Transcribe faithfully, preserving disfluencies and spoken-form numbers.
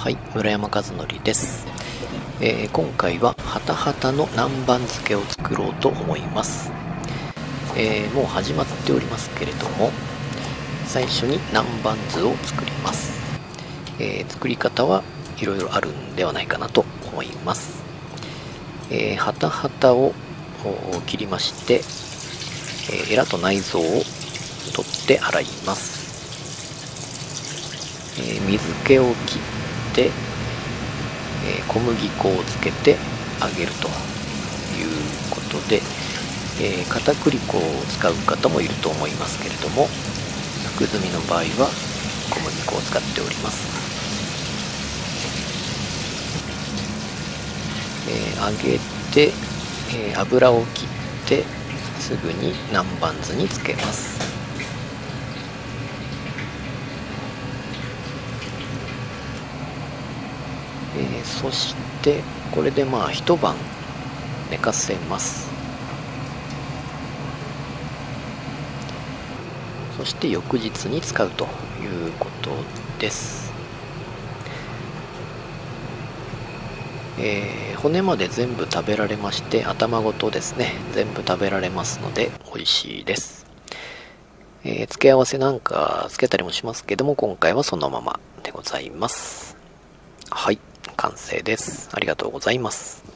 はい、村山和則です。えー、今回はハタハタの南蛮漬けを作ろうと思います。えー、もう始まっておりますけれども、最初に南蛮酢を作ります。えー、作り方はいろいろあるんではないかなと思います。えー、ハタハタを切りまして、えー、エラと内臓を取って洗います。えー、水気を切って、えー、小麦粉をつけて揚げるということで、えー、片栗粉を使う方もいると思いますけれども、福住の場合は小麦粉を使っております。えー、揚げて、えー、油を切ってすぐに南蛮酢につけます。えー、そしてこれでまあ一晩寝かせます。そして翌日に使うということです。えー、骨まで全部食べられまして、頭ごとですね全部食べられますので美味しいです。えー、付け合わせなんかつけたりもしますけども、今回はそのままでございます。はい、完成です。ありがとうございます。